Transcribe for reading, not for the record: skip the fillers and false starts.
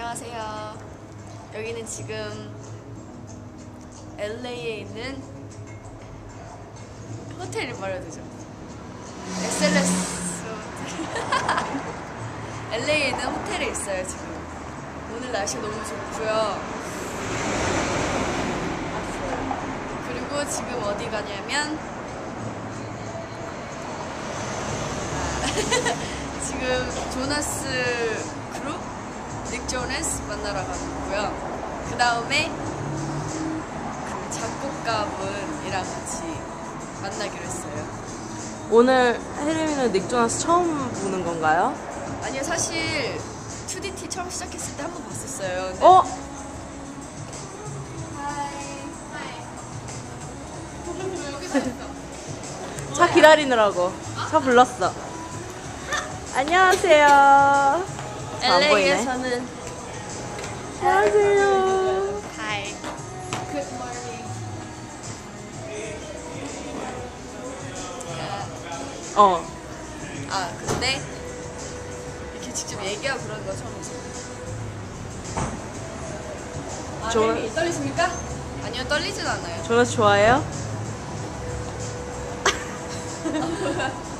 안녕하세요. 여기는 지금 LA에 있는 호텔 말해야 되죠? SLS LA에 있는 호텔에 있어요. 지금 오늘 날씨가 너무 좋고요. 그리고 지금 어디 가냐면 지금 조나스 그룹 닉 조나스 만나러 가고요. 그 다음에 그 작곡가분이랑 같이 만나기로 했어요. 오늘 혜림이는 닉 조나스 처음 보는 건가요? 아니요, 사실 큐티 처음 시작했을 때 한 번 봤었어요. 근데 차 기다리느라고 차 불렀어. 안녕하세요. 안 보이네. LA에서는 안녕하세요. Hi. Good morning. 근데 이렇게 직접 얘기하고 그러는 거 처음이죠. 혜림이 떨리십니까? 아니요, 떨리진 않아요. 조나스 좋아해요?